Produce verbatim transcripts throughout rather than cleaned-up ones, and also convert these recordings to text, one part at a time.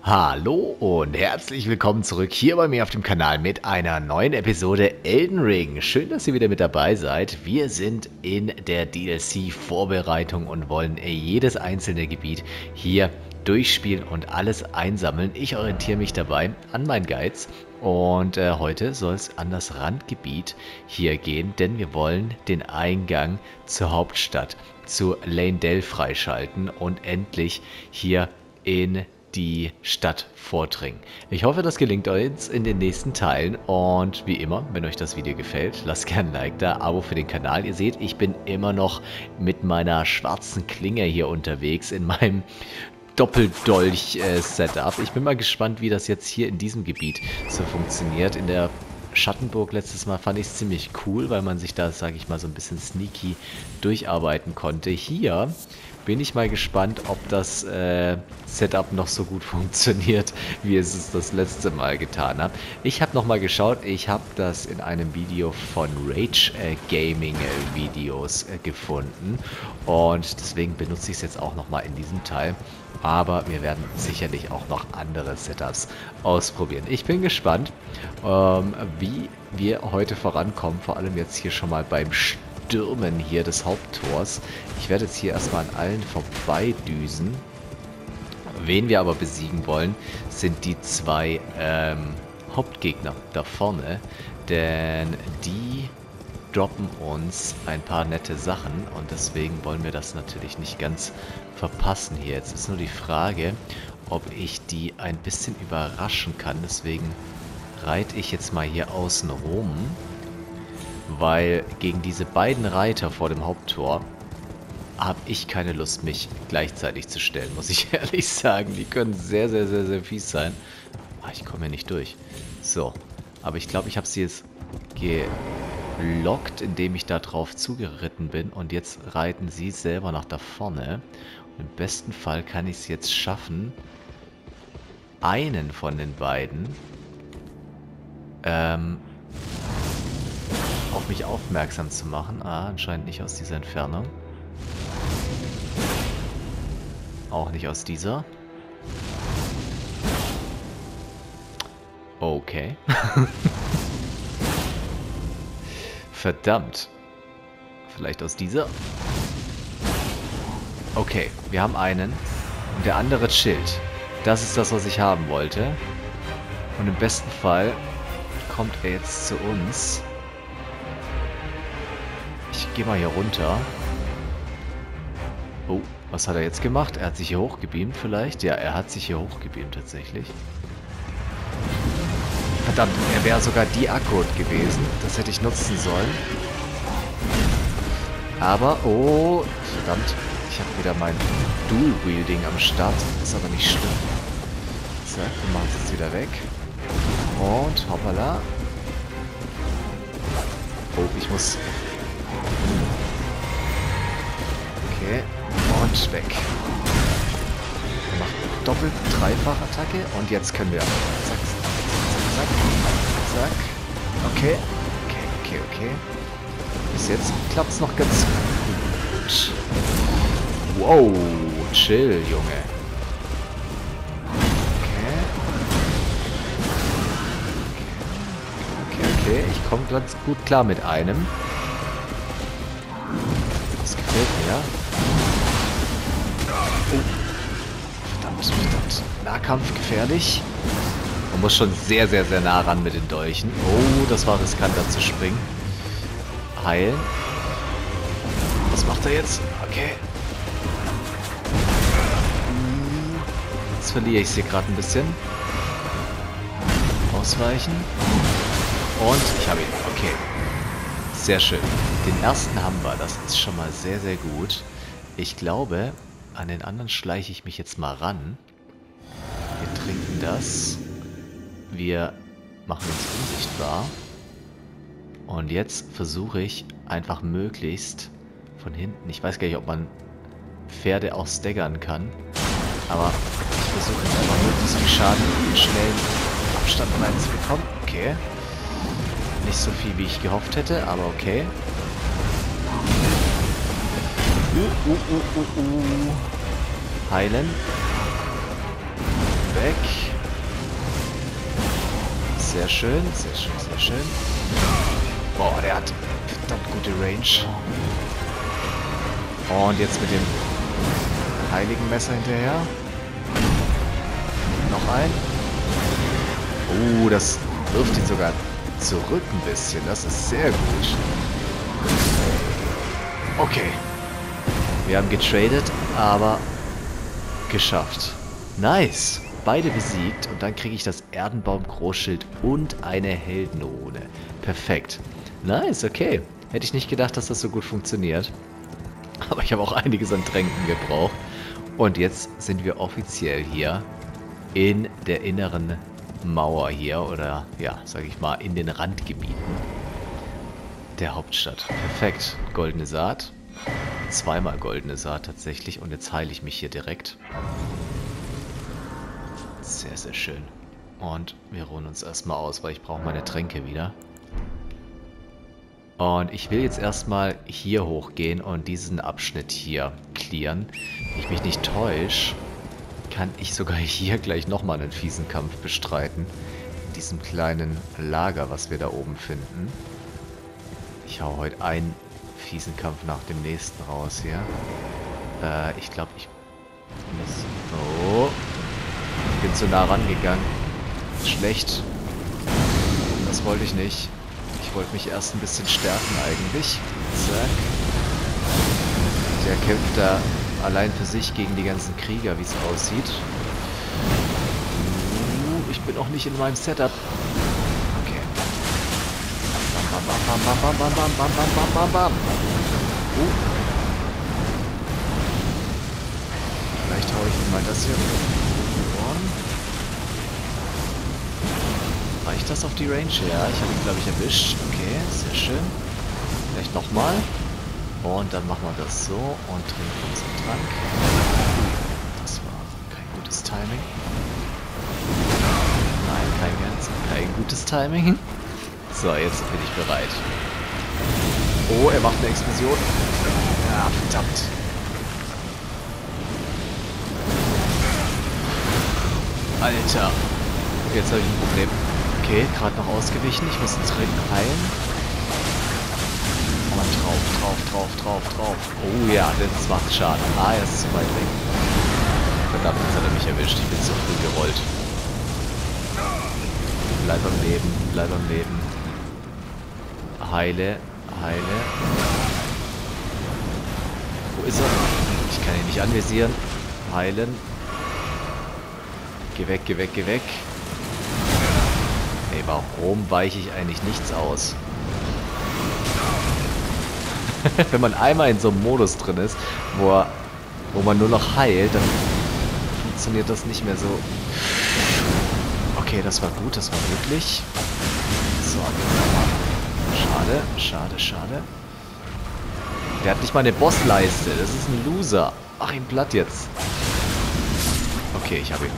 Hallo und herzlich willkommen zurück hier bei mir auf dem Kanal mit einer neuen Episode Elden Ring. Schön, dass ihr wieder mit dabei seid. Wir sind in der D L C-Vorbereitung und wollen jedes einzelne Gebiet hier durchspielen und alles einsammeln. Ich orientiere mich dabei an meinen Guides und äh, heute soll es an das Randgebiet hier gehen, denn wir wollen den Eingang zur Hauptstadt, zu Leyndell freischalten und endlich hier in die Stadt vordringen. Ich hoffe, das gelingt euch in den nächsten Teilen und wie immer, wenn euch das Video gefällt, lasst gerne ein Like da, Abo für den Kanal. Ihr seht, ich bin immer noch mit meiner schwarzen Klinge hier unterwegs in meinem Doppeldolch-Setup. Ich bin mal gespannt, wie das jetzt hier in diesem Gebiet so funktioniert. In der Schattenburg letztes Mal fand ich es ziemlich cool, weil man sich da, sage ich mal, so ein bisschen sneaky durcharbeiten konnte. Hier bin ich mal gespannt, ob das äh, Setup noch so gut funktioniert, wie es es das letzte Mal getan hat. Ich habe nochmal geschaut, ich habe das in einem Video von Rage äh, Gaming äh, Videos äh, gefunden und deswegen benutze ich es jetzt auch nochmal in diesem Teil. Aber wir werden sicherlich auch noch andere Setups ausprobieren. Ich bin gespannt, ähm, wie wir heute vorankommen, vor allem jetzt hier schon mal beim Stürmen hier des Haupttors. Ich werde jetzt hier erstmal an allen vorbeidüsen. Wen wir aber besiegen wollen, sind die zwei ähm, Hauptgegner da vorne, denn die droppen uns ein paar nette Sachen und deswegen wollen wir das natürlich nicht ganz verpassen hier. Jetzt ist nur die Frage, ob ich die ein bisschen überraschen kann. Deswegen reite ich jetzt mal hier außen rum, weil gegen diese beiden Reiter vor dem Haupttor habe ich keine Lust, mich gleichzeitig zu stellen, muss ich ehrlich sagen. Die können sehr, sehr, sehr, sehr fies sein. Ah, ich komme hier nicht durch. So, aber ich glaube, ich habe sie jetzt gelockt, indem ich da drauf zugeritten bin. Und jetzt reiten sie selber nach da vorne. Und im besten Fall kann ich es jetzt schaffen, einen von den beiden ähm, auf mich aufmerksam zu machen. Ah, anscheinend nicht aus dieser Entfernung. Auch nicht aus dieser. Okay. Verdammt. Vielleicht aus dieser. Okay, wir haben einen. Und der andere chillt. Das ist das, was ich haben wollte. Und im besten Fall kommt er jetzt zu uns. Ich gehe mal hier runter. Oh, was hat er jetzt gemacht? Er hat sich hier hochgebeamt vielleicht? Ja, er hat sich hier hochgebeamt tatsächlich. Verdammt, er wäre sogar deakkurat gewesen. Das hätte ich nutzen sollen. Aber, oh, verdammt. Ich habe wieder mein Dual-Wielding am Start. Ist aber nicht schlimm. So, wir machen es jetzt wieder weg. Und, hoppala. Oh, ich muss... Okay, und weg. Wir machen doppelt, dreifach Attacke und jetzt können wir... Zack, zack, zack, zack. Okay, okay, okay, okay. Bis jetzt klappt es noch ganz gut. Wow, chill, Junge. Okay. Okay, okay, ich komme ganz gut klar mit einem. Das gefällt mir. Oh. Verdammt, verdammt. Nahkampf gefährlich. Man muss schon sehr, sehr, sehr nah ran mit den Dolchen. Oh, das war riskanter zu springen. Heilen. Was macht er jetzt? Okay. Jetzt verliere ich sie gerade ein bisschen. Ausweichen. Und ich habe ihn. Okay. Sehr schön. Den ersten haben wir. Das ist schon mal sehr, sehr gut. Ich glaube, an den anderen schleiche ich mich jetzt mal ran. Wir trinken das. Wir machen uns unsichtbar. Und jetzt versuche ich einfach möglichst von hinten. Ich weiß gar nicht, ob man Pferde auch staggern kann. Aber ich versuche jetzt einfach möglichst viel Schaden in schnellen Abstand reinzubekommen. Okay. Nicht so viel, wie ich gehofft hätte, aber okay. Uh, uh, uh, uh, uh. Heilen. Weg. Sehr schön, sehr schön, sehr schön. Boah, der hat verdammt gute Range. Und jetzt mit dem heiligen Messer hinterher. Noch ein. Oh, das wirft ihn sogar zurück ein bisschen. Das ist sehr gut. Okay. Wir haben getradet, aber geschafft. Nice. Beide besiegt und dann kriege ich das Erdenbaum-Großschild und eine Heldenrune. Perfekt. Nice, okay. Hätte ich nicht gedacht, dass das so gut funktioniert. Aber ich habe auch einiges an Tränken gebraucht. Und jetzt sind wir offiziell hier in der inneren Mauer hier. Oder, ja, sage ich mal, in den Randgebieten der Hauptstadt. Perfekt. Goldene Saat. Zweimal goldene Saat tatsächlich. Und jetzt heile ich mich hier direkt. Sehr, sehr schön. Und wir ruhen uns erstmal aus, weil ich brauche meine Tränke wieder. Und ich will jetzt erstmal hier hochgehen und diesen Abschnitt hier clearen. Wenn ich mich nicht täusche, kann ich sogar hier gleich nochmal einen fiesen Kampf bestreiten. In diesem kleinen Lager, was wir da oben finden. Ich hau heute einen fiesen Kampf nach dem nächsten raus hier. Äh, ich glaube, ich muss... Oh... Ich bin zu nah rangegangen. Schlecht. Das wollte ich nicht. Ich wollte mich erst ein bisschen stärken eigentlich. Zack. Der kämpft da allein für sich gegen die ganzen Krieger, wie es aussieht. Uh, ich bin auch nicht in meinem Setup. Okay. Bam, bam, bam, bam, bam, bam, bam, bam, bam, bam, bam. Uh. Vielleicht haue ich ihm mal das hier. Reicht das auf die Range? Ja, ich habe ihn, glaube ich, erwischt. Okay, sehr schön. Vielleicht nochmal. Und dann machen wir das so und trinken unseren Trank. Das war kein gutes Timing. Nein, kein, ganz, kein gutes Timing. So, jetzt bin ich bereit. Oh, er macht eine Explosion. Ja, verdammt. Alter. Jetzt habe ich ein Problem. Okay, gerade noch ausgewichen. Ich muss den Trinken heilen. Und drauf, drauf, drauf, drauf, drauf. Oh ja, das macht Schaden. Ah, er ist zu weit weg. Verdammt, jetzt hat er mich erwischt. Ich bin zu früh gerollt. Bleib am Leben, bleib am Leben. Heile, heile. Wo ist er? Ich kann ihn nicht anvisieren. Heilen. Geh weg, geh weg, geh weg. Ey, warum weiche ich eigentlich nichts aus? Wenn man einmal in so einem Modus drin ist, wo, er, wo man nur noch heilt, dann funktioniert das nicht mehr so. Okay, das war gut, das war möglich. So, schade, schade, schade. Der hat nicht mal eine Bossleiste, das ist ein Loser. Mach ihn platt jetzt. Okay, ich habe ihn.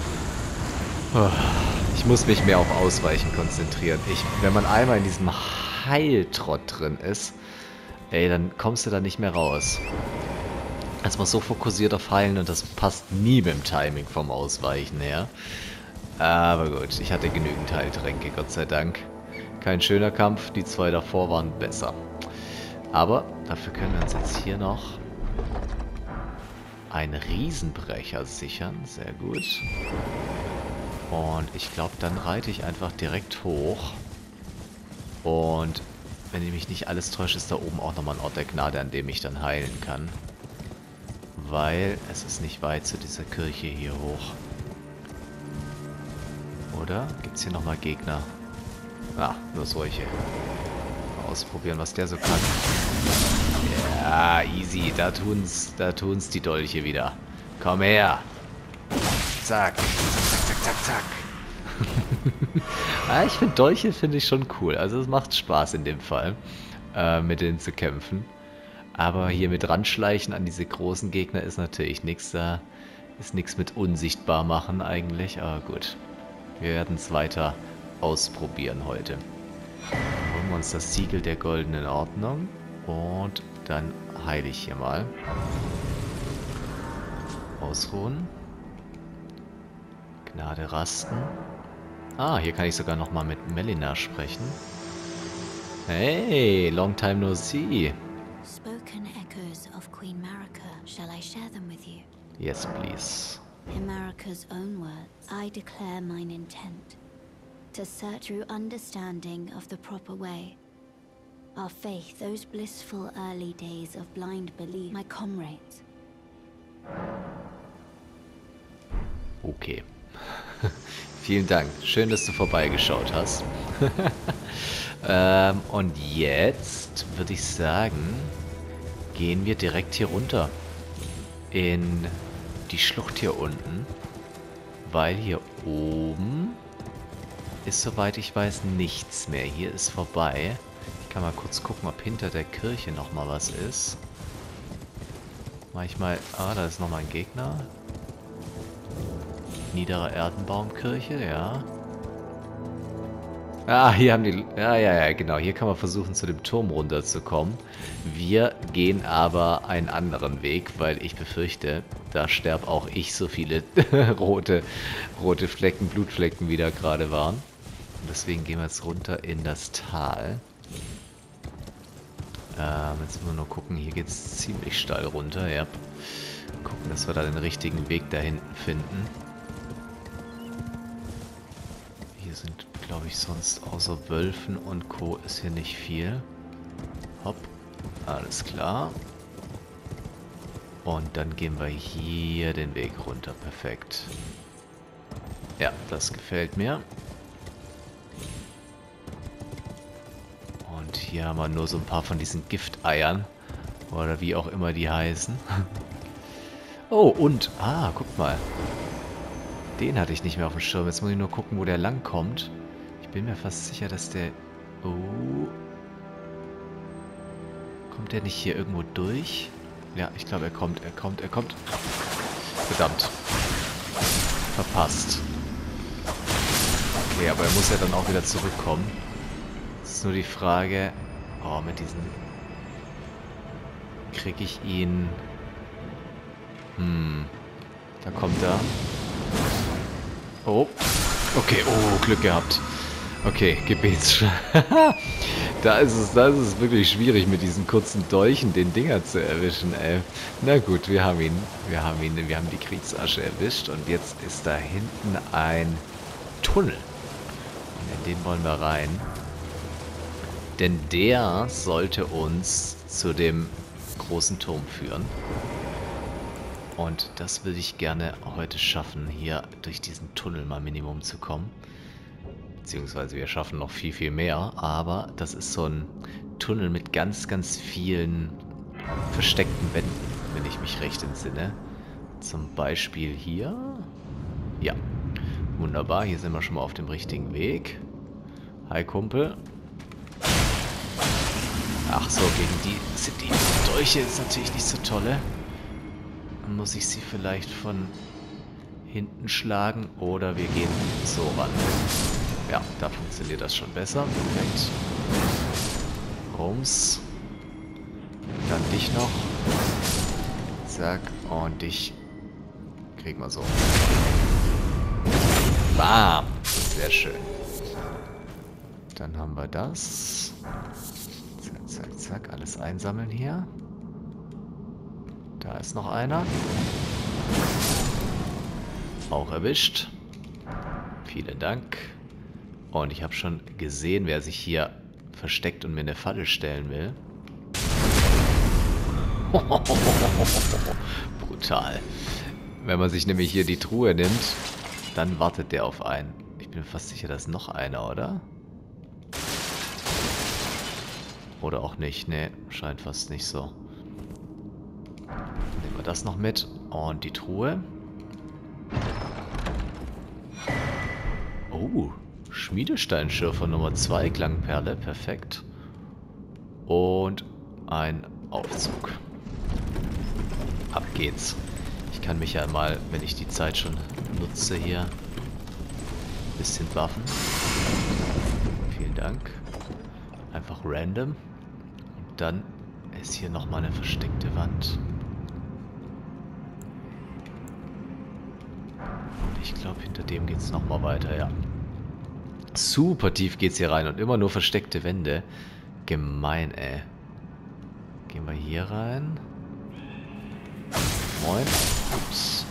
Ich muss mich mehr auf Ausweichen konzentrieren. Ich, wenn man einmal in diesem Heiltrott drin ist, ey, dann kommst du da nicht mehr raus. Also man ist so fokussiert auf Heilen und das passt nie mit dem Timing vom Ausweichen her. Aber gut, ich hatte genügend Heiltränke, Gott sei Dank. Kein schöner Kampf, die zwei davor waren besser. Aber dafür können wir uns jetzt hier noch einen Riesenbrecher sichern. Sehr gut. Und ich glaube, dann reite ich einfach direkt hoch. Und wenn ich mich nicht alles täusche, ist da oben auch nochmal ein Ort der Gnade, an dem ich dann heilen kann. Weil es ist nicht weit zu dieser Kirche hier hoch. Oder? Gibt es hier nochmal Gegner? Ah, nur solche. Mal ausprobieren, was der so kann. Ja, easy. Da tun's, da tun's die Dolche wieder. Komm her. Zack. Zack, zack, zack. ah, ich finde Dolche finde ich schon cool. Also es macht Spaß in dem Fall, äh, mit denen zu kämpfen. Aber hier mit ranschleichen an diese großen Gegner ist natürlich nichts. Da ist nichts mit unsichtbar machen eigentlich. Aber gut. Wir werden es weiter ausprobieren heute. Dann holen wir uns das Siegel der goldenen Ordnung. Und dann heile ich hier mal. Ausruhen. Gnade rasten. Ah, hier kann ich sogar nochmal mit Melina sprechen. Hey, long time no see. Spoken echoes of Queen Marika. Shall I share them with you? Yes, please. In Marika's own words, I declare mine intent to search through understanding of the proper way. Our faith, those blissful early days of blind belief, my comrades. Okay. Vielen Dank. Schön, dass du vorbeigeschaut hast. ähm, und jetzt würde ich sagen, gehen wir direkt hier runter. In die Schlucht hier unten. Weil hier oben ist, soweit ich weiß, nichts mehr. Hier ist vorbei. Ich kann mal kurz gucken, ob hinter der Kirche nochmal was ist. Manchmal... Ah, da ist nochmal ein Gegner. Niedere Erdenbaumkirche, ja. Ah, hier haben die... Ja, ja, ja, genau. Hier kann man versuchen, zu dem Turm runterzukommen. Wir gehen aber einen anderen Weg, weil ich befürchte, da sterbe auch ich, so viele rote, rote Flecken, Blutflecken wieder gerade waren. Und deswegen gehen wir jetzt runter in das Tal. Ähm, jetzt müssen wir nur gucken. Hier geht es ziemlich steil runter, ja. Gucken, dass wir da den richtigen Weg da hinten finden. Hier sind, glaube ich, sonst außer Wölfen und Co. ist hier nicht viel. Hopp. Alles klar. Und dann gehen wir hier den Weg runter. Perfekt. Ja, das gefällt mir. Und hier haben wir nur so ein paar von diesen Gifteiern. Oder wie auch immer die heißen. Oh, und... Ah, guck mal. Den hatte ich nicht mehr auf dem Schirm. Jetzt muss ich nur gucken, wo der lang kommt. Ich bin mir fast sicher, dass der... Oh... Kommt der nicht hier irgendwo durch? Ja, ich glaube, er kommt, er kommt, er kommt. Verdammt. Verpasst. Okay, aber er muss ja dann auch wieder zurückkommen. Es ist nur die Frage... Oh, mit diesen... Kriege ich ihn... Hm... Da kommt er. Oh. Okay, oh, Glück gehabt. Okay, Gebets. Da ist es, da ist es wirklich schwierig, mit diesen kurzen Dolchen den Dinger zu erwischen, ey. Na gut, wir haben ihn. Wir haben ihn, wir haben die Kriegsasche erwischt und jetzt ist da hinten ein Tunnel. Und in den wollen wir rein. Denn der sollte uns zu dem großen Turm führen. Und das würde ich gerne heute schaffen, hier durch diesen Tunnel mal Minimum zu kommen. Beziehungsweise wir schaffen noch viel, viel mehr. Aber das ist so ein Tunnel mit ganz, ganz vielen versteckten Wänden, wenn ich mich recht entsinne. Zum Beispiel hier. Ja, wunderbar. Hier sind wir schon mal auf dem richtigen Weg. Hi, Kumpel. Ach so, gegen die sind die Dolche ist natürlich nicht so tolle. Dann muss ich sie vielleicht von hinten schlagen oder wir gehen so ran. Ja, da funktioniert das schon besser. Perfekt. Rums. Dann dich noch. Zack. Und dich kriegen wir so. Bam. Sehr schön. Dann haben wir das. Zack, zack, zack. Alles einsammeln hier. Da ist noch einer. Auch erwischt. Vielen Dank. Und ich habe schon gesehen, wer sich hier versteckt und mir eine Falle stellen will. Brutal. Wenn man sich nämlich hier die Truhe nimmt, dann wartet der auf einen. Ich bin fast sicher, da ist noch einer, oder? Oder auch nicht. Ne, scheint fast nicht so. Nehmen wir das noch mit. Und die Truhe. Oh. Schmiedesteinschürfer Nummer zwei, Klangperle, perfekt. Und ein Aufzug. Ab geht's. Ich kann mich ja mal, wenn ich die Zeit schon nutze hier, ein bisschen buffen. Vielen Dank. Einfach random. Und dann ist hier nochmal eine versteckte Wand. Und ich glaube, hinter dem geht es nochmal weiter, ja. Super tief geht's hier rein und immer nur versteckte Wände. Gemein, ey. Gehen wir hier rein. Moin. Ups.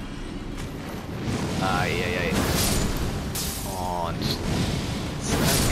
Eieiei. Und zack.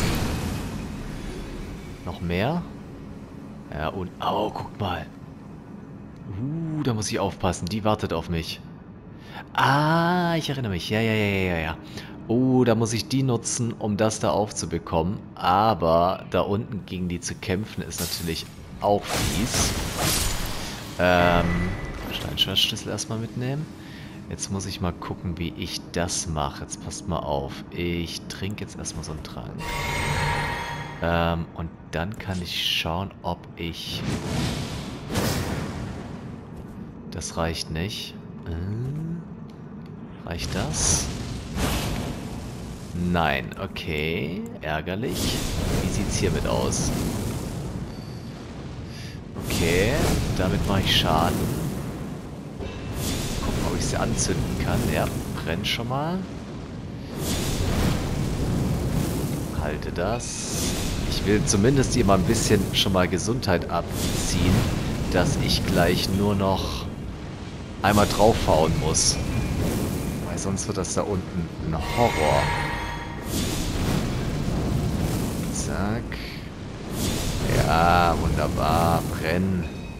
Noch mehr? Ja, und... Oh, guck mal. Uh, da muss ich aufpassen. Die wartet auf mich. Ah, ich erinnere mich. Ja, ja, ja, ja, ja. Oh, da muss ich die nutzen, um das da aufzubekommen. Aber da unten gegen die zu kämpfen ist natürlich auch fies. Ähm, Steinschwertschlüssel erstmal mitnehmen. Jetzt muss ich mal gucken, wie ich das mache. Jetzt passt mal auf. Ich trinke jetzt erstmal so einen Trank. Ähm, und dann kann ich schauen, ob ich... Das reicht nicht. Äh, reicht das? Nein, okay. Ärgerlich. Wie sieht's hiermit aus? Okay, damit mache ich Schaden. Gucken, ob ich sie anzünden kann. Ja, brennt schon mal. Halte das. Ich will zumindest hier mal ein bisschen schon mal Gesundheit abziehen, dass ich gleich nur noch einmal draufhauen muss. Weil sonst wird das da unten ein Horror. Zack. Ja, wunderbar. Brennen.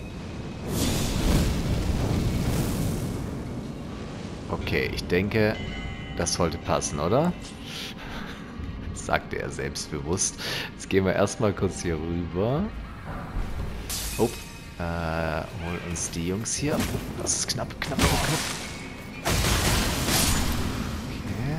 Okay, ich denke, das sollte passen, oder? Das sagte er selbstbewusst. Jetzt gehen wir erstmal kurz hier rüber. Oh, äh, holen uns die Jungs hier. Oh, das ist knapp, knapp, knapp, knapp. Okay.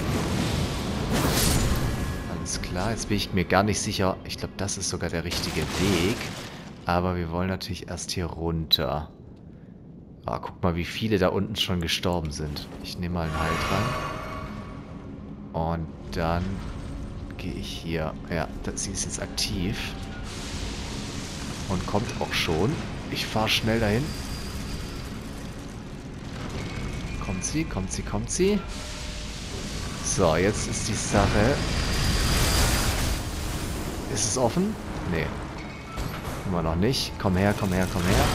Alles klar, jetzt bin ich mir gar nicht sicher. Ich glaube, das ist sogar der richtige Weg. Aber wir wollen natürlich erst hier runter. Ah, guck mal, wie viele da unten schon gestorben sind. Ich nehme mal einen Heiltrank. Und dann gehe ich hier. Ja, das, sie ist jetzt aktiv. Und kommt auch schon. Ich fahre schnell dahin. Kommt sie, kommt sie, kommt sie. So, jetzt ist die Sache. Ist es offen? Nee. Immer noch nicht. Komm her, komm her, komm her.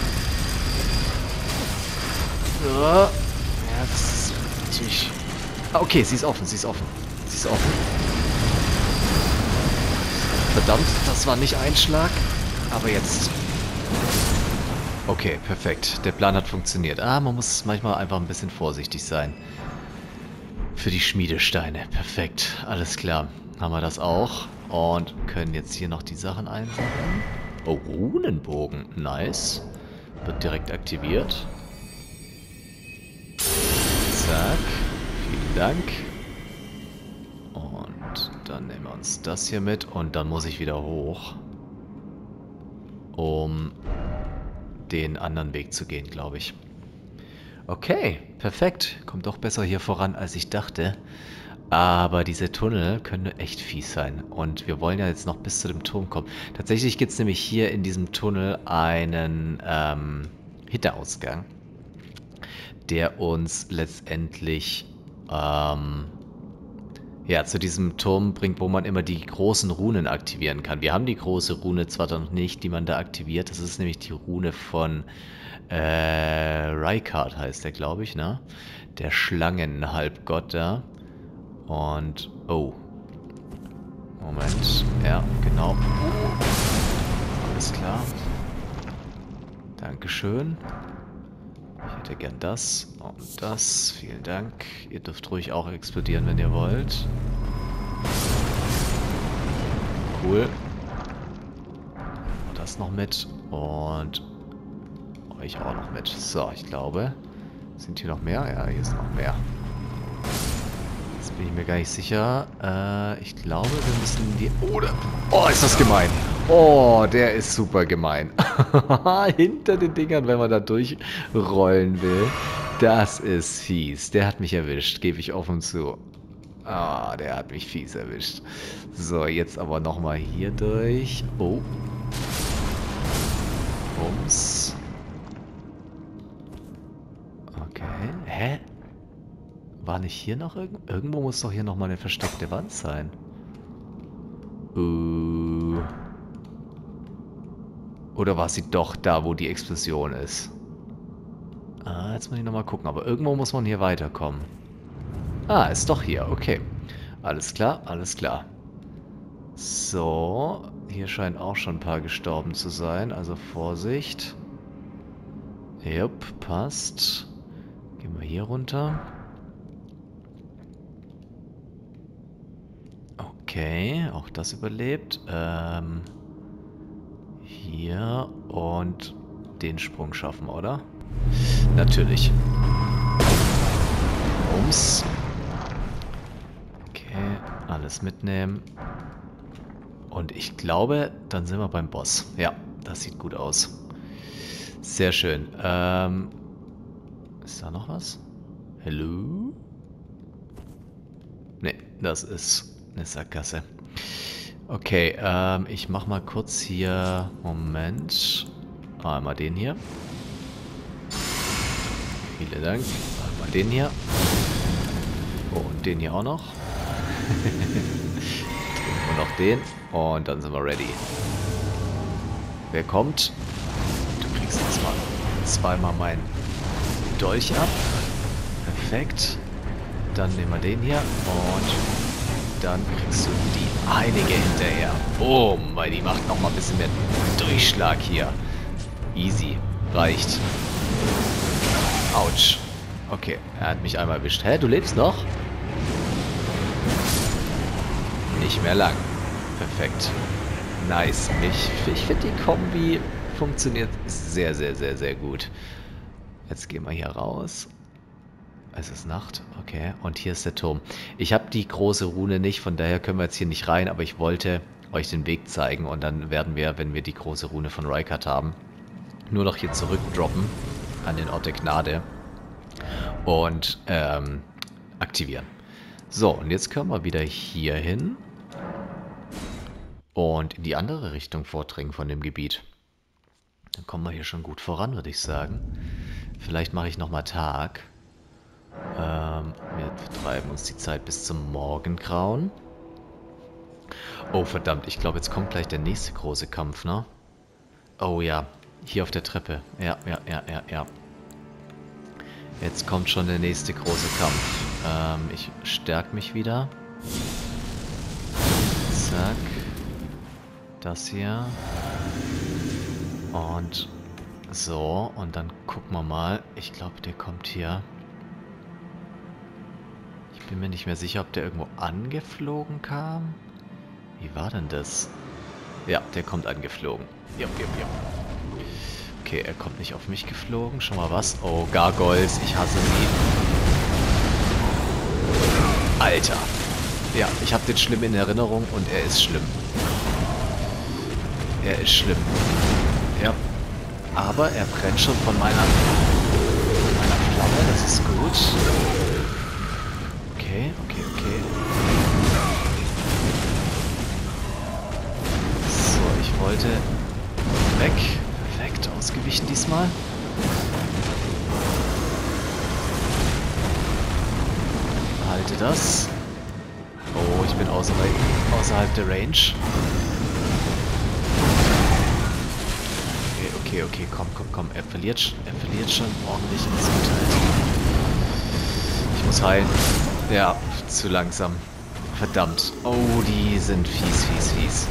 Ja, das ist natürlich... Ah, okay, sie ist offen, sie ist offen. Sie ist offen. Verdammt, das war nicht ein Schlag. Aber jetzt... Okay, perfekt. Der Plan hat funktioniert. Ah, man muss manchmal einfach ein bisschen vorsichtig sein. Für die Schmiedesteine. Perfekt. Alles klar. Haben wir das auch. Und können jetzt hier noch die Sachen einsammeln. Oh, Runenbogen. Nice. Wird direkt aktiviert. Zack. Vielen Dank. Und dann nehmen wir uns das hier mit. Und dann muss ich wieder hoch. Um den anderen Weg zu gehen, glaube ich. Okay, perfekt. Kommt doch besser hier voran, als ich dachte. Aber diese Tunnel können echt fies sein. Und wir wollen ja jetzt noch bis zu dem Turm kommen. Tatsächlich gibt es nämlich hier in diesem Tunnel einen ähm, Hinterausgang, der uns letztendlich ähm, ja, zu diesem Turm bringt, wo man immer die großen Runen aktivieren kann. Wir haben die große Rune zwar noch nicht, die man da aktiviert. Das ist nämlich die Rune von äh, Rykard heißt der, glaube ich, ne? Der Schlangenhalbgott da. Und, oh. Moment. Ja, genau. Alles klar. Dankeschön. Ich hätte gern das und das. Vielen Dank. Ihr dürft ruhig auch explodieren, wenn ihr wollt. Cool. Das noch mit. Und euch auch noch mit. So, ich glaube. Sind hier noch mehr? Ja, hier ist noch mehr. Jetzt bin ich mir gar nicht sicher. Äh, ich glaube, wir müssen die... Oder... Oh, ist das gemein. Oh, der ist super gemein. Hinter den Dingern, wenn man da durchrollen will. Das ist fies. Der hat mich erwischt, gebe ich offen zu. Ah, der hat mich fies erwischt. So, jetzt aber nochmal hier durch. Oh. Bums. Okay. Hä? War nicht hier noch irgendwo? Irgendwo muss doch hier nochmal eine versteckte Wand sein. Uh. Oder war sie doch da, wo die Explosion ist? Ah, jetzt muss ich nochmal gucken. Aber irgendwo muss man hier weiterkommen. Ah, ist doch hier. Okay. Alles klar, alles klar. So. Hier scheinen auch schon ein paar gestorben zu sein. Also Vorsicht. Jupp, passt. Gehen wir hier runter. Okay, auch das überlebt. Ähm, hier und den Sprung schaffen, oder? Natürlich. Ums. Okay, alles mitnehmen. Und ich glaube, dann sind wir beim Boss. Ja, das sieht gut aus. Sehr schön. Ähm, ist da noch was? Hallo? Ne, das ist eine Sackgasse. Okay, ähm, ich mach mal kurz hier... Moment. Einmal den hier. Vielen Dank. Einmal den hier. Oh, und den hier auch noch. Und noch den. Und dann sind wir ready. Wer kommt? Du kriegst jetzt mal zweimal meinen Dolch ab. Perfekt. Dann nehmen wir den hier. Und dann kriegst du die einige hinterher. Boom, weil die macht nochmal ein bisschen mehr Durchschlag hier. Easy. Reicht. Autsch. Okay, er hat mich einmal erwischt. Hä, du lebst noch? Nicht mehr lang. Perfekt. Nice. Ich, ich finde, die Kombi funktioniert sehr, sehr, sehr, sehr gut. Jetzt gehen wir hier raus. Es ist Nacht. Okay. Und hier ist der Turm. Ich habe die große Rune nicht, von daher können wir jetzt hier nicht rein, aber ich wollte euch den Weg zeigen und dann werden wir, wenn wir die große Rune von Rykard haben, nur noch hier zurückdroppen an den Ort der Gnade und ähm, aktivieren. So, und jetzt können wir wieder hier hin und in die andere Richtung vordringen von dem Gebiet. Dann kommen wir hier schon gut voran, würde ich sagen. Vielleicht mache ich nochmal Tag. Ähm, wir treiben uns die Zeit bis zum Morgengrauen. Oh, verdammt, ich glaube, jetzt kommt gleich der nächste große Kampf, ne? Oh ja, hier auf der Treppe. Ja, ja, ja, ja, ja. Jetzt kommt schon der nächste große Kampf. Ähm, ich stärke mich wieder. Zack. Das hier. Und so. Und dann gucken wir mal. Ich glaube, der kommt hier. Ich bin mir nicht mehr sicher, ob der irgendwo angeflogen kam. Wie war denn das? Ja, der kommt angeflogen. Ja, ja, ja. Okay, er kommt nicht auf mich geflogen. Schon mal was. Oh, Gargoyles. Ich hasse sie. Alter. Ja, ich habe den schlimm in Erinnerung und er ist schlimm. Er ist schlimm. Ja. Aber er brennt schon von meiner, meiner Flamme. Das ist gut. Okay, okay, okay. So, ich wollte weg. Perfekt, ausgewichen diesmal. Halte das. Oh, ich bin außerhalb, außerhalb der Range. Okay, okay, okay, komm, komm, komm. Er verliert, er verliert schon ordentlich in Gesundheit. Ich muss heilen. Ja, zu langsam. Verdammt. Oh, die sind fies, fies, fies.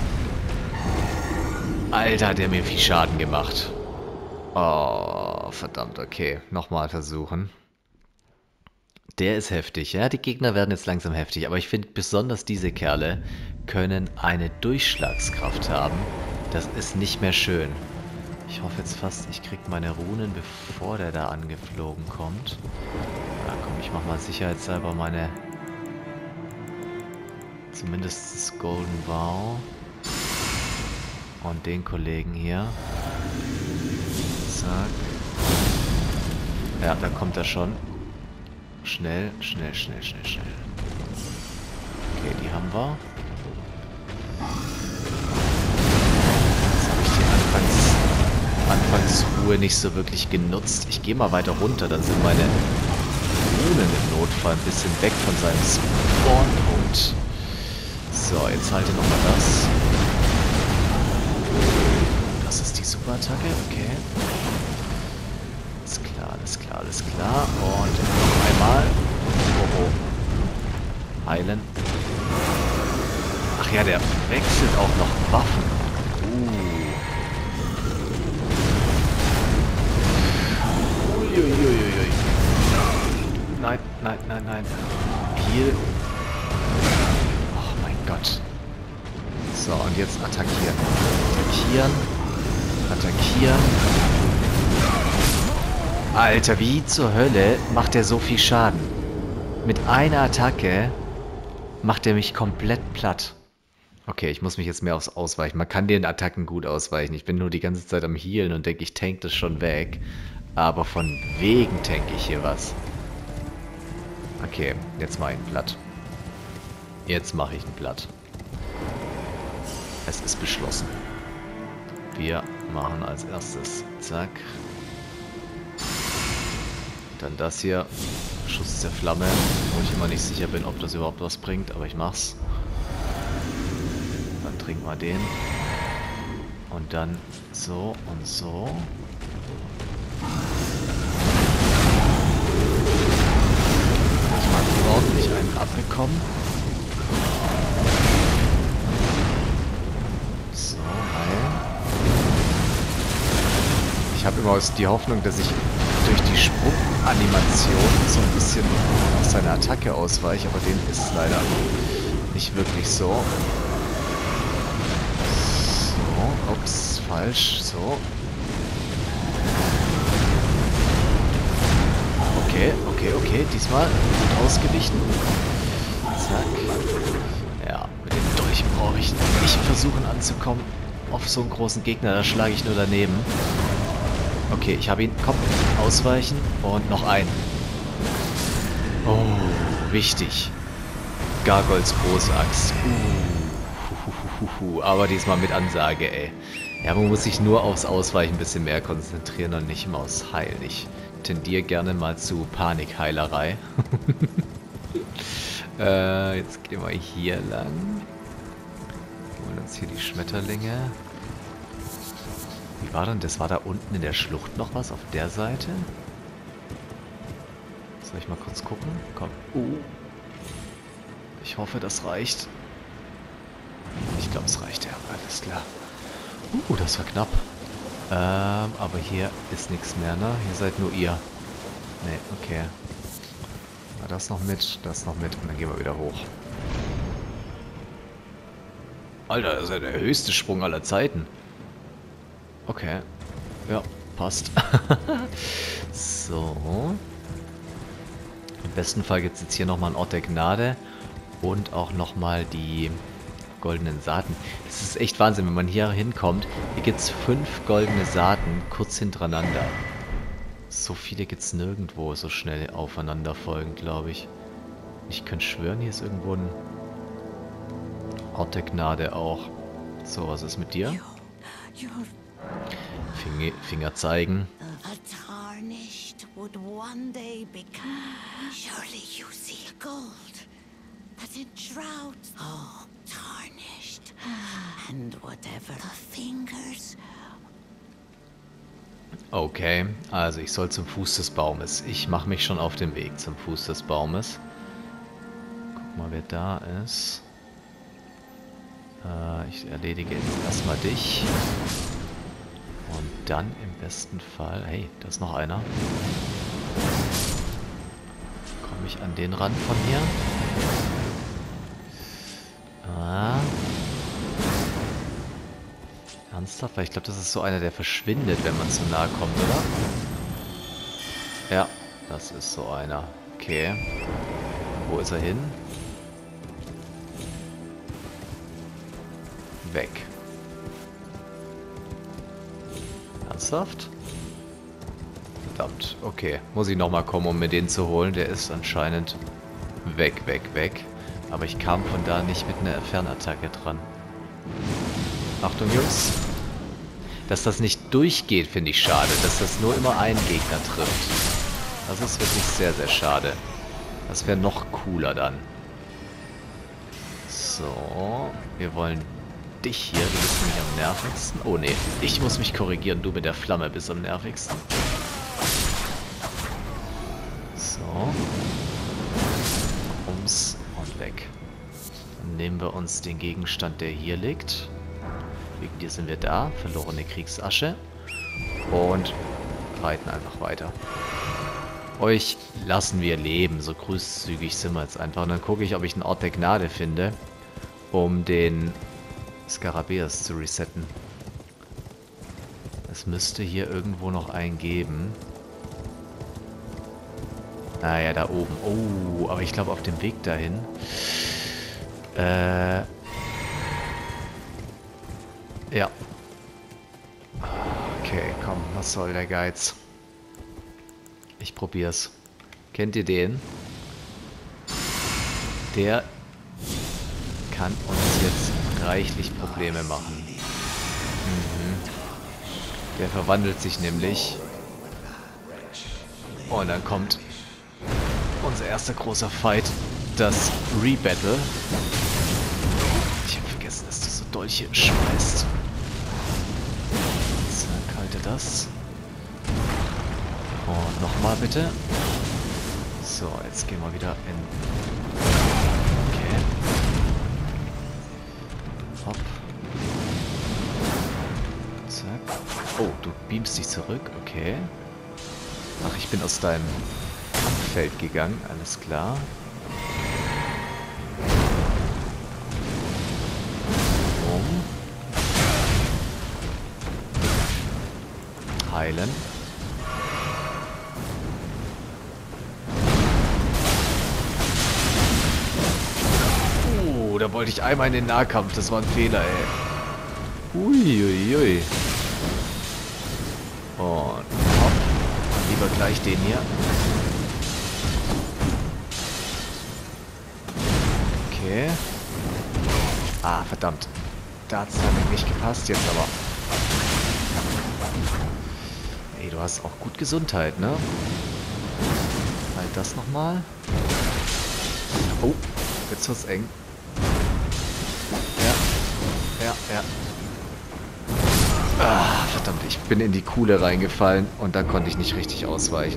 Alter, hat der mir viel Schaden gemacht. Oh, verdammt, okay. Nochmal versuchen. Der ist heftig, ja. Die Gegner werden jetzt langsam heftig, aber ich finde besonders diese Kerle können eine Durchschlagskraft haben. Das ist nicht mehr schön. Ich hoffe jetzt fast, ich kriege meine Runen, bevor der da angeflogen kommt. Ja, komm, ich mach mal sicherheitshalber meine... Zumindest das Golden Vow. Und den Kollegen hier. Zack. Ja, da kommt er schon. Schnell, schnell, schnell, schnell, schnell. Okay, die haben wir. Jetzt habe ich die Anfangs, Anfangsruhe nicht so wirklich genutzt. Ich gehe mal weiter runter, dann sind meine Runen im Notfall ein bisschen weg von seinem Spawnpunkt. So, jetzt halte nochmal das. Das ist die Superattacke, okay. Alles klar, alles klar, alles klar. Und noch einmal. Oh, oh. Heilen. Ach ja, der wechselt auch noch Waffen. Uh. Uiuiuiui. Nein, nein, nein, nein. Heal. Oh mein Gott. So, und jetzt attackieren. Attackieren. Attackieren. Alter, wie zur Hölle macht der so viel Schaden? Mit einer Attacke macht er mich komplett platt. Okay, ich muss mich jetzt mehr aufs Ausweichen. Man kann den Attacken gut ausweichen. Ich bin nur die ganze Zeit am Healen und denke, ich tank das schon weg. Aber von wegen tank ich hier was. Okay, jetzt mache ich ihn platt. Jetzt mache ich ihn platt. Es ist beschlossen. Wir machen als erstes, zack. Dann das hier, Schuss der Flamme, wo ich immer nicht sicher bin, ob das überhaupt was bringt, aber ich mach's. Dann trinken wir den. Und dann so und so. Ich habe ordentlich einen abbekommen. So, heilen. Ich habe immer die Hoffnung, dass ich durch die Sprunganimation so ein bisschen auf seine Attacke ausweiche, aber dem ist es leider nicht wirklich so. So, ups, falsch, so. Okay, okay, okay, diesmal gut ausgewichen. Zack. Ja, mit dem Dolch brauche ich nicht versuchen anzukommen auf so einen großen Gegner, da schlage ich nur daneben. Okay, ich habe ihn. Komm, ausweichen und noch einen. Oh, wichtig. Gargoyles große Axt. Uh, aber diesmal mit Ansage, ey. Ja, man muss sich nur aufs Ausweichen ein bisschen mehr konzentrieren und nicht immer aufs Heilen. Ich tendiere gerne mal zu Panikheilerei. äh, jetzt gehen wir hier lang. Holen uns hier die Schmetterlinge. Wie war denn? Das war da unten in der Schlucht noch was auf der Seite? Soll ich mal kurz gucken? Komm. Uh. Ich hoffe, das reicht. Ich glaube, es reicht, ja. Alles klar. Uh, das war knapp. Ähm, aber hier ist nichts mehr, ne? Hier seid nur ihr. Ne, okay. Na, das noch mit, das noch mit und dann gehen wir wieder hoch. Alter, das ist ja der höchste Sprung aller Zeiten. Okay. Ja, passt. So. Im besten Fall gibt es jetzt hier nochmal einen Ort der Gnade und auch nochmal die goldenen Saaten. Das ist echt Wahnsinn, wenn man hier hinkommt. Hier gibt es fünf goldene Saaten kurz hintereinander. So viele gibt es nirgendwo so schnell aufeinander folgend, glaube ich. Ich könnte schwören, hier ist irgendwo ein Ort der Gnade auch. So, was ist mit dir? Finger, Finger zeigen. A tarnished would one day become. Surely you see gold that enshrouds. Oh, tarnished. And whatever the fingers. Okay, also ich soll zum Fuß des Baumes. Ich mache mich schon auf den Weg zum Fuß des Baumes. Guck mal, wer da ist. Äh, ich erledige jetzt erstmal dich. Und dann im besten Fall... Hey, da ist noch einer. Komme ich an den Rand von hier? Ah. Ernsthaft? Weil ich glaube, das ist so einer, der verschwindet, wenn man zu nahe kommt, oder? Ja, das ist so einer. Okay. Wo ist er hin? Weg. Ernsthaft? Verdammt. Okay. Muss ich nochmal kommen, um mir den zu holen. Der ist anscheinend weg, weg, weg. Aber ich kam von da nicht mit einer Fernattacke dran. Achtung, Jungs. Dass das nicht durchgeht, finde ich schade. Dass das nur immer einen Gegner trifft. Das ist wirklich sehr, sehr schade. Das wäre noch cooler dann. So, wir wollen dich hier. Du bist nämlich am nervigsten. Oh nee, ich muss mich korrigieren. Du mit der Flamme bist am nervigsten. So. Ums und weg. Dann nehmen wir uns den Gegenstand, der hier liegt. Wegen dir sind wir da. Verlorene Kriegsasche. Und reiten einfach weiter. Euch lassen wir leben. So großzügig sind wir jetzt einfach. Und dann gucke ich, ob ich einen Ort der Gnade finde, um den Skarabäus zu resetten. Es müsste hier irgendwo noch einen geben. Naja, da oben. Oh, aber ich glaube auf dem Weg dahin. Äh. Ja. Okay, komm, was soll der Geiz? Ich probier's. Kennt ihr den? Der kann uns jetzt reichlich Probleme machen. Mhm. Der verwandelt sich nämlich. Und dann kommt unser erster großer Fight, das Rebattle. Ich habe vergessen, dass du so Dolche schmeißt. Zack, halte das. Und nochmal bitte. So, jetzt gehen wir wieder in... Okay. Hopp. Zack. Oh, du beamst dich zurück. Okay. Ach, ich bin aus deinem Kampffeld gegangen. Alles klar. Um. Heilen. Oh, da wollte ich einmal in den Nahkampf. Das war ein Fehler, ey. Uiuiui. Ui, ui. Und hopp. Lieber gleich den hier. Okay. Ah, verdammt. Da hat es dann nicht gepasst jetzt aber. Ey, du hast auch gut Gesundheit, ne? Halt das nochmal. Oh, jetzt wird's eng. Ja, ja, ja. Ah, verdammt, ich bin in die Kuhle reingefallen und da konnte ich nicht richtig ausweichen.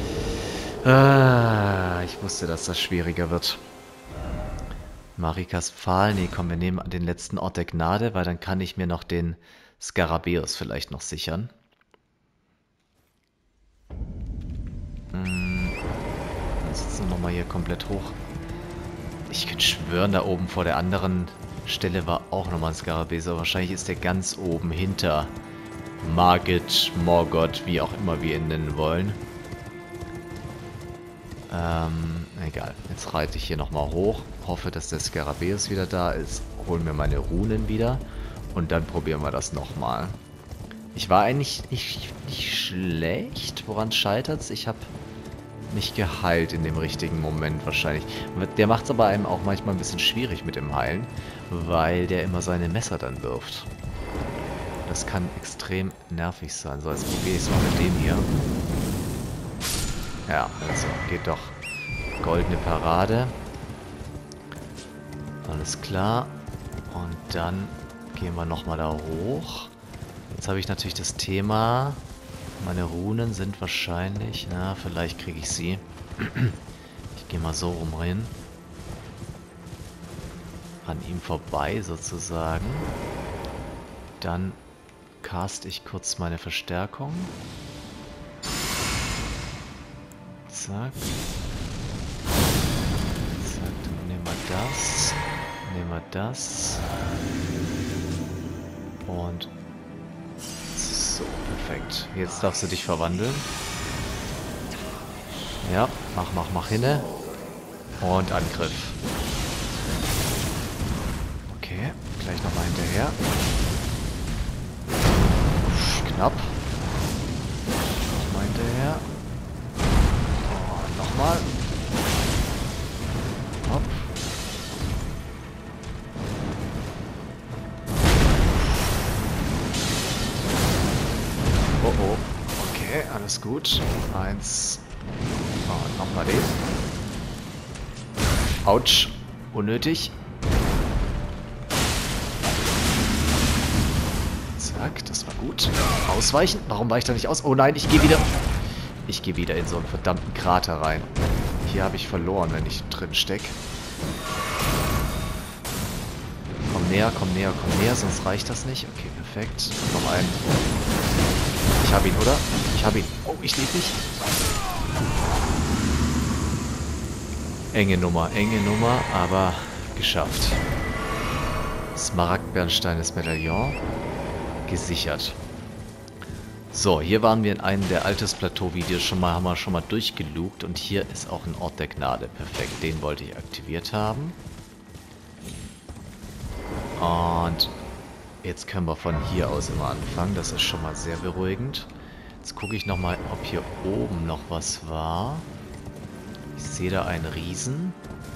Ah, ich wusste, dass das schwieriger wird. Marikas Pfahl. Nee, komm, wir nehmen den letzten Ort der Gnade, weil dann kann ich mir noch den Skarabäus vielleicht noch sichern. Hm. Dann sitzen wir nochmal hier komplett hoch. Ich könnte schwören, da oben vor der anderen Stelle war auch nochmal ein Skarabäus, aber wahrscheinlich ist der ganz oben hinter Margit, Morgott, wie auch immer wir ihn nennen wollen. Ähm, egal. Jetzt reite ich hier nochmal hoch, hoffe, dass der Skarabäus wieder da ist, holen mir meine Runen wieder und dann probieren wir das nochmal. Ich war eigentlich nicht, nicht schlecht. Woran scheitert es? Ich habe mich geheilt in dem richtigen Moment wahrscheinlich. Der macht es aber einem auch manchmal ein bisschen schwierig mit dem Heilen, weil der immer seine Messer dann wirft. Das kann extrem nervig sein. So, jetzt probiere ich es mal mit dem hier. Ja, also geht doch. Goldene Parade. Alles klar. Und dann gehen wir nochmal da hoch. Jetzt habe ich natürlich das Thema... Meine Runen sind wahrscheinlich... Na, vielleicht kriege ich sie. Ich gehe mal so rum rein. An ihm vorbei sozusagen. Dann cast ich kurz meine Verstärkung. Zack. Zack, dann nehmen wir das. Nehmen wir das. Und... So, perfekt. Jetzt darfst du dich verwandeln. Ja, mach, mach, mach hinne. Und Angriff. Okay, gleich nochmal hinterher. Knapp. Nochmal hinterher. Und nochmal. Hopp. Oh oh. Okay, alles gut. Eins. Und nochmal den. Autsch. Unnötig. Zack, das war gut. Ausweichen. Warum weicht er nicht aus? Oh nein, ich gehe wieder... Ich gehe wieder in so einen verdammten Krater rein. Hier habe ich verloren, wenn ich drin stecke. Komm näher, komm näher, komm näher, sonst reicht das nicht. Okay, perfekt. Noch einen. Ich habe ihn, oder? Ich habe ihn. Oh, ich lebe nicht. Enge Nummer, enge Nummer, aber geschafft. Smaragdbernstein Medaillon. Gesichert. So, hier waren wir in einem der altes Plateau-Videos schon mal, haben wir schon mal durchgelugt und hier ist auch ein Ort der Gnade. Perfekt, den wollte ich aktiviert haben. Und jetzt können wir von hier aus immer anfangen, das ist schon mal sehr beruhigend. Jetzt gucke ich nochmal, ob hier oben noch was war. Ich sehe da einen Riesen.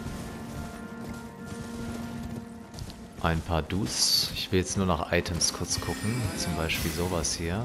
Ein paar Dus. Ich will jetzt nur nach Items kurz gucken. Zum Beispiel sowas hier.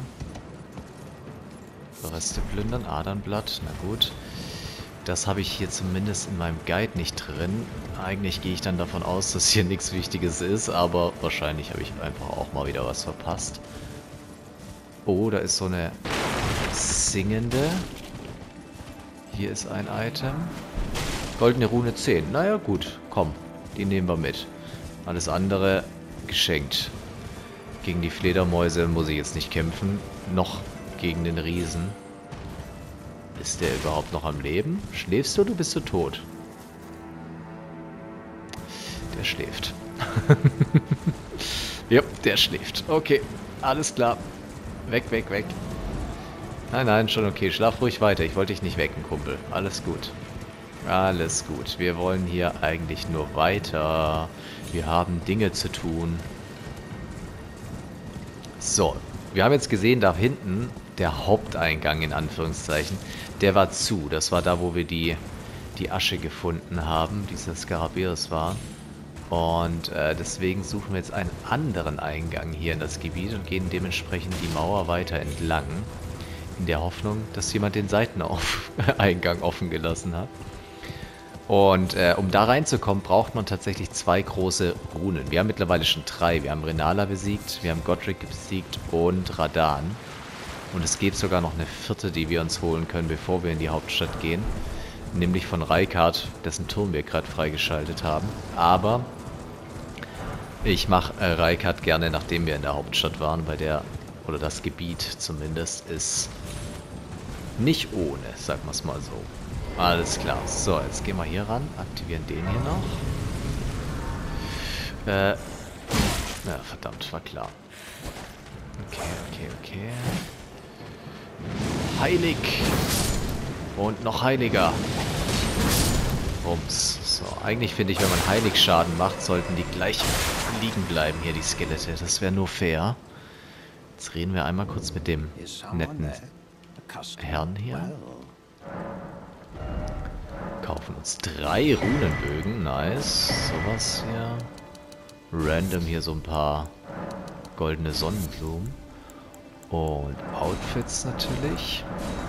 Reste plündern, Adernblatt, na gut. Das habe ich hier zumindest in meinem Guide nicht drin. Eigentlich gehe ich dann davon aus, dass hier nichts Wichtiges ist, aber wahrscheinlich habe ich einfach auch mal wieder was verpasst. Oh, da ist so eine singende. Hier ist ein Item. Goldene Rune zehn. Naja, gut, komm, die nehmen wir mit. Alles andere geschenkt. Gegen die Fledermäuse muss ich jetzt nicht kämpfen. Noch gegen den Riesen. Ist der überhaupt noch am Leben? Schläfst du oder bist du tot? Der schläft. Ja, der schläft. Okay, alles klar. Weg, weg, weg. Nein, nein, schon okay. Schlaf ruhig weiter. Ich wollte dich nicht wecken, Kumpel. Alles gut. Alles gut. Wir wollen hier eigentlich nur weiter. Wir haben Dinge zu tun. So, wir haben jetzt gesehen, da hinten, der Haupteingang in Anführungszeichen, der war zu. Das war da, wo wir die, die Asche gefunden haben, dieser Skarabäus war. Und äh, deswegen suchen wir jetzt einen anderen Eingang hier in das Gebiet und gehen dementsprechend die Mauer weiter entlang. In der Hoffnung, dass jemand den Seiteneingang offen gelassen hat. Und äh, um da reinzukommen, braucht man tatsächlich zwei große Runen. Wir haben mittlerweile schon drei. Wir haben Renala besiegt, wir haben Godric besiegt und Radahn. Und es gibt sogar noch eine vierte, die wir uns holen können, bevor wir in die Hauptstadt gehen. Nämlich von Rykard, dessen Turm wir gerade freigeschaltet haben. Aber ich mache äh, Rykard gerne, nachdem wir in der Hauptstadt waren, bei der, oder das Gebiet zumindest, ist nicht ohne, sagen wir es mal so. Alles klar. So, jetzt gehen wir hier ran, aktivieren den hier noch. Äh, ja, verdammt, war klar. Okay, okay, okay. Heilig! Und noch heiliger. Bums. So, eigentlich finde ich, wenn man Heiligschaden macht, sollten die gleich liegen bleiben hier, die Skelette. Das wäre nur fair. Jetzt reden wir einmal kurz mit dem netten Herrn hier. Kaufen uns drei Runenbögen. Nice. Sowas hier. Random hier so ein paar goldene Sonnenblumen. Und Outfits natürlich.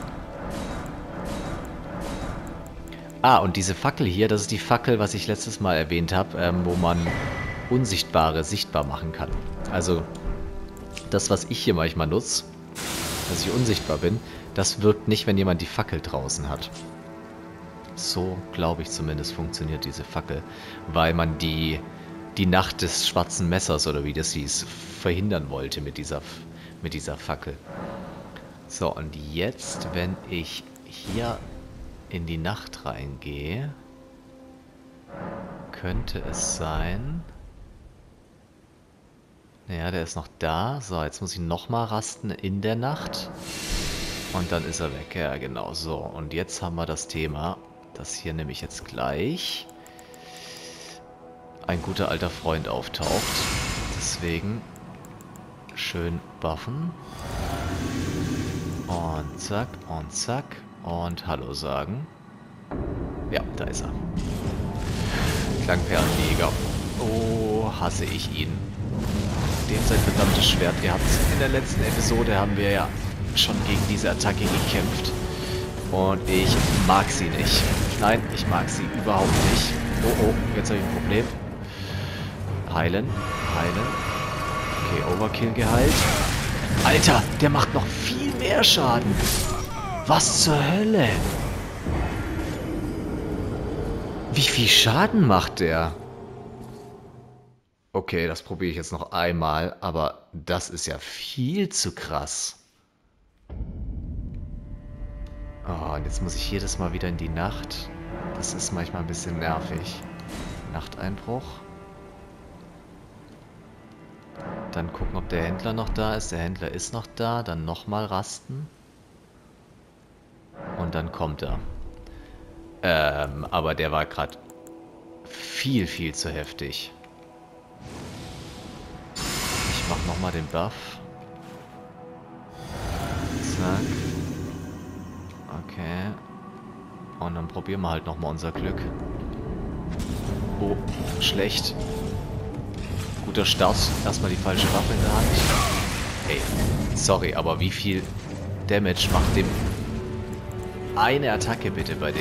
Ah, und diese Fackel hier, das ist die Fackel, was ich letztes Mal erwähnt habe, ähm, wo man Unsichtbare sichtbar machen kann. Also, das, was ich hier manchmal nutze, dass ich unsichtbar bin, das wirkt nicht, wenn jemand die Fackel draußen hat. So, glaube ich zumindest, funktioniert diese Fackel, weil man die, die Nacht des schwarzen Messers, oder wie das hieß, verhindern wollte mit dieser, mit dieser Fackel. So, und jetzt, wenn ich hier in die Nacht reingehe, könnte es sein... Naja, der ist noch da. So, jetzt muss ich nochmal rasten in der Nacht. Und dann ist er weg. Ja, genau. So, und jetzt haben wir das Thema... dass hier nämlich jetzt gleich ein guter alter Freund auftaucht. Deswegen schön buffen. Und zack, und zack. Und Hallo sagen. Ja, da ist er. Klangperlenjäger. Oh, hasse ich ihn. Dem sein verdammtes Schwert. Ihr habt in der letzten Episode haben wir ja schon gegen diese Attacke gekämpft. Und ich mag sie nicht. Nein, ich mag sie überhaupt nicht. Oh, oh, jetzt habe ich ein Problem. Heilen, heilen. Okay, Overkill geheilt. Alter, der macht noch viel mehr Schaden. Was zur Hölle? Wie viel Schaden macht der? Okay, das probiere ich jetzt noch einmal, aber das ist ja viel zu krass. Oh, und jetzt muss ich jedes Mal wieder in die Nacht. Das ist manchmal ein bisschen nervig. Nachteinbruch. Dann gucken, ob der Händler noch da ist. Der Händler ist noch da. Dann nochmal rasten. Und dann kommt er. Ähm, aber der war gerade viel, viel zu heftig. Ich mach nochmal den Buff. Zack. Okay. Und dann probieren wir halt nochmal unser Glück. Oh, schlecht. Guter Start. Erstmal die falsche Waffe in der Hand. Ey, sorry, aber wie viel Damage macht dem eine Attacke bitte bei dem?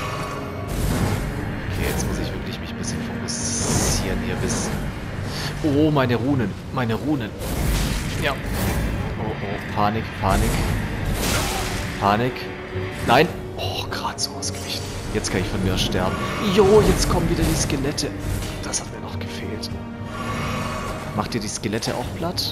Okay, jetzt muss ich wirklich mich ein bisschen fokussieren hier bis... Oh, meine Runen. Meine Runen. Ja. Oh, oh. Panik, Panik. Panik. Nein. Oh, gerade so ausgewichen. Jetzt kann ich von mir aus sterben. Jo, jetzt kommen wieder die Skelette. Das hat mir noch gefehlt. Macht ihr die Skelette auch platt?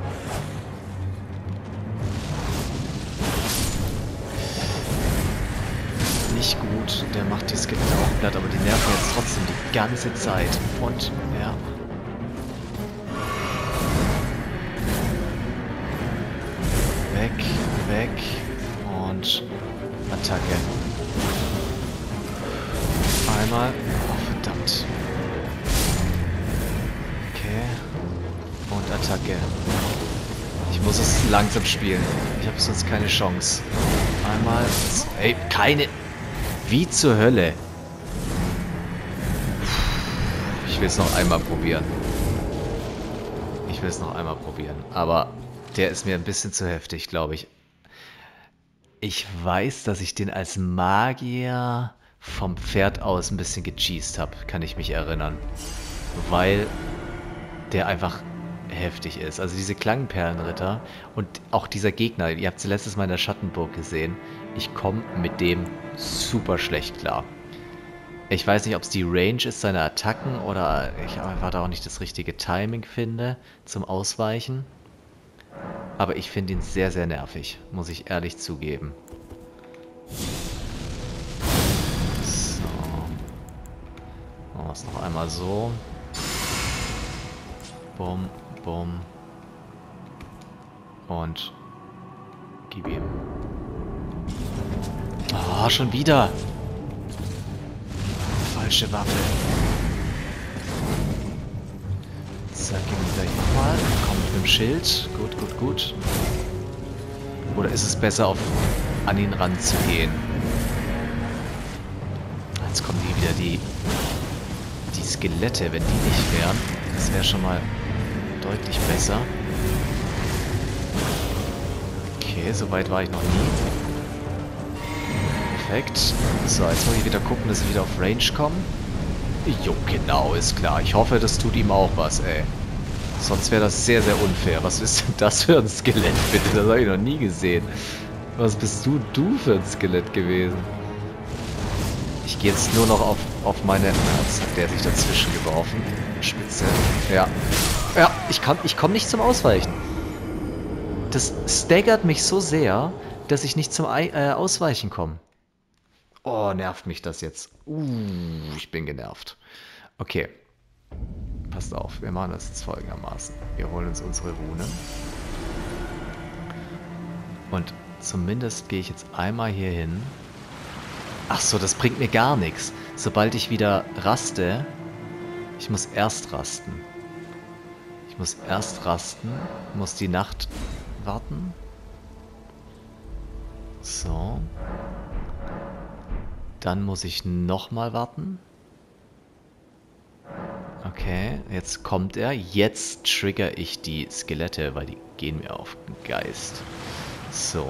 Nicht gut. Der macht die Skelette auch platt, aber die nerven jetzt trotzdem die ganze Zeit. Und, ja. Weg, weg. Und Attacke. Einmal. Oh, verdammt. Okay. Und Attacke. Ich muss es langsam spielen. Ich habe sonst keine Chance. Einmal. Ey, keine. Wie zur Hölle? Ich will es noch einmal probieren. Ich will es noch einmal probieren. Aber der ist mir ein bisschen zu heftig, glaube ich. Ich weiß, dass ich den als Magier vom Pferd aus ein bisschen gecheased habe, kann ich mich erinnern. Weil der einfach heftig ist. Also diese Klangperlenritter und auch dieser Gegner, ihr habt sie letztes Mal in der Schattenburg gesehen, ich komme mit dem super schlecht klar. Ich weiß nicht, ob es die Range ist seiner Attacken oder ich einfach da auch nicht das richtige Timing finde zum Ausweichen. Aber ich finde ihn sehr, sehr nervig, muss ich ehrlich zugeben. So. Machen wir es noch einmal so. Bumm, bumm. Und gib ihm. Ah, oh, schon wieder. Falsche Waffe. Zack, gib ihn gleich nochmal. Kommt mit dem Schild. Gut, gut, gut. Oder ist es besser, auf an ihn ranzugehen? Jetzt kommen hier wieder die, die Skelette, wenn die nicht wären. Das wäre schon mal deutlich besser. Okay, so weit war ich noch nie. Perfekt. So, jetzt muss ich wieder gucken, dass ich wieder auf Range komme. Jo, genau, ist klar. Ich hoffe, das tut ihm auch was, ey. Sonst wäre das sehr, sehr unfair. Was ist denn das für ein Skelett, bitte? Das habe ich noch nie gesehen. Was bist du, du für ein Skelett gewesen? Ich gehe jetzt nur noch auf, auf meine... Jetzt hat der sich dazwischen geworfen. Spitze. Ja. Ja, ich, kann, ich komme nicht zum Ausweichen. Das staggert mich so sehr, dass ich nicht zum äh, Ausweichen komme. Oh, nervt mich das jetzt. Uh, ich bin genervt. Okay. Passt auf, wir machen das jetzt folgendermaßen. Wir holen uns unsere Runen. Und zumindest gehe ich jetzt einmal hier hin. Ach so, das bringt mir gar nichts. Sobald ich wieder raste, ich muss erst rasten. Ich muss erst rasten, muss die Nacht warten. So. Dann muss ich nochmal warten. Okay, jetzt kommt er. Jetzt trigger ich die Skelette, weil die gehen mir auf den Geist. So.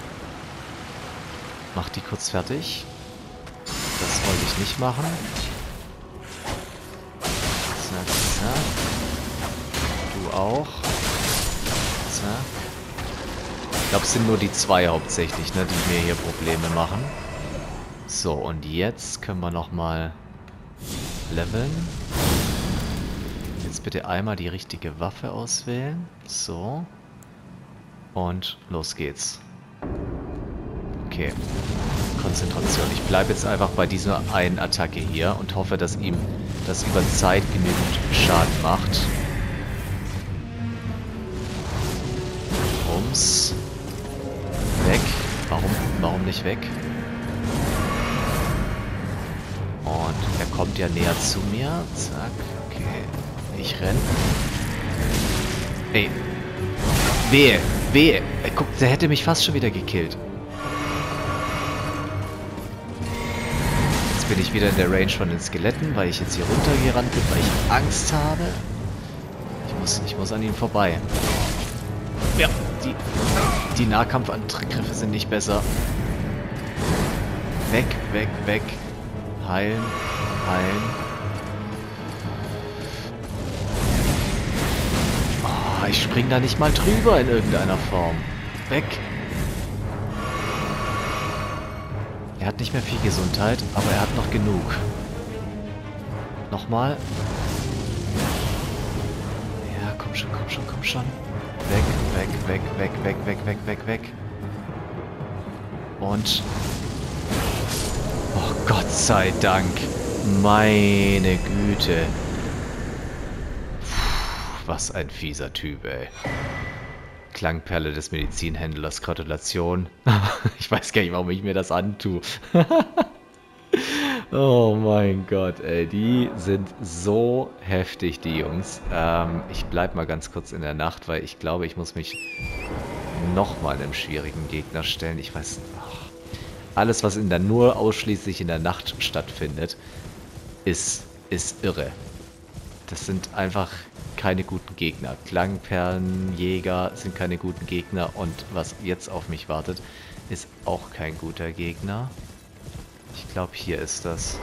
Mach die kurz fertig. Das wollte ich nicht machen. Zack. Du auch. Zack. Ich glaube, es sind nur die zwei hauptsächlich, ne, die mir hier Probleme machen. So, und jetzt können wir nochmal leveln. Jetzt bitte einmal die richtige Waffe auswählen. So. Und los geht's. Okay. Konzentration. Ich bleibe jetzt einfach bei dieser einen Attacke hier und hoffe, dass ihm das über Zeit genügend Schaden macht. Rums. Weg. Warum, warum nicht weg? Und er kommt ja näher zu mir. Zack. Okay. Ich renn. Ey. Wehe. Wehe. Ey, guck, der hätte mich fast schon wieder gekillt. Jetzt bin ich wieder in der Range von den Skeletten, weil ich jetzt hier runtergerannt bin, weil ich Angst habe. Ich muss, ich muss an ihm vorbei. Ja, die, die Nahkampfangriffe sind nicht besser. Weg, weg, weg. Heilen, heilen. Oh, ich spring da nicht mal drüber in irgendeiner Form. Weg. Er hat nicht mehr viel Gesundheit, aber er hat noch genug. Nochmal. Ja, komm schon, komm schon, komm schon. Weg, weg, weg, weg, weg, weg, weg, weg, weg. Und... Oh, Gott sei Dank. Meine Güte. Puh, was ein fieser Typ, ey. Klangperle des Medizinhändlers. Gratulation. Ich weiß gar nicht, warum ich mir das antue. Oh mein Gott, ey. Die sind so heftig, die Jungs. Ähm, ich bleib mal ganz kurz in der Nacht, weil ich glaube, ich muss mich nochmal einem schwierigen Gegner stellen. Ich weiß... Ach, alles, was in der nur ausschließlich in der Nacht stattfindet, ist, ist irre. Das sind einfach keine guten Gegner. Klangperlenjäger sind keine guten Gegner und was jetzt auf mich wartet, ist auch kein guter Gegner. Ich glaube, hier ist das.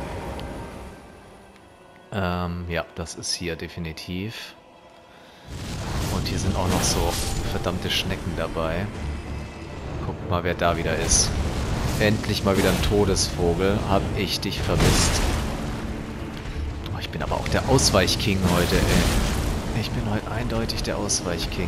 Ähm, ja, das ist hier definitiv. Und hier sind auch noch so verdammte Schnecken dabei. Guckt mal, wer da wieder ist. Endlich mal wieder ein Todesvogel. Hab ich dich vermisst. Oh, ich bin aber auch der Ausweichking heute, ey. Ich bin heute eindeutig der Ausweichking.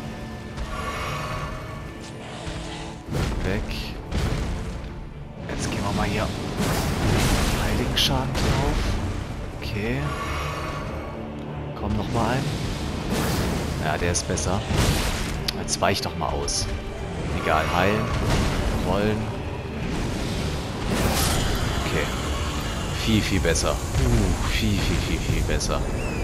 Weg. Jetzt gehen wir mal hier heiligen Schaden drauf. Okay. Komm noch mal ein. Ja, der ist besser. Jetzt weich doch mal aus. Egal, heilen. Rollen. Okay. Viel, viel besser. Uh, viel, viel, viel, viel besser.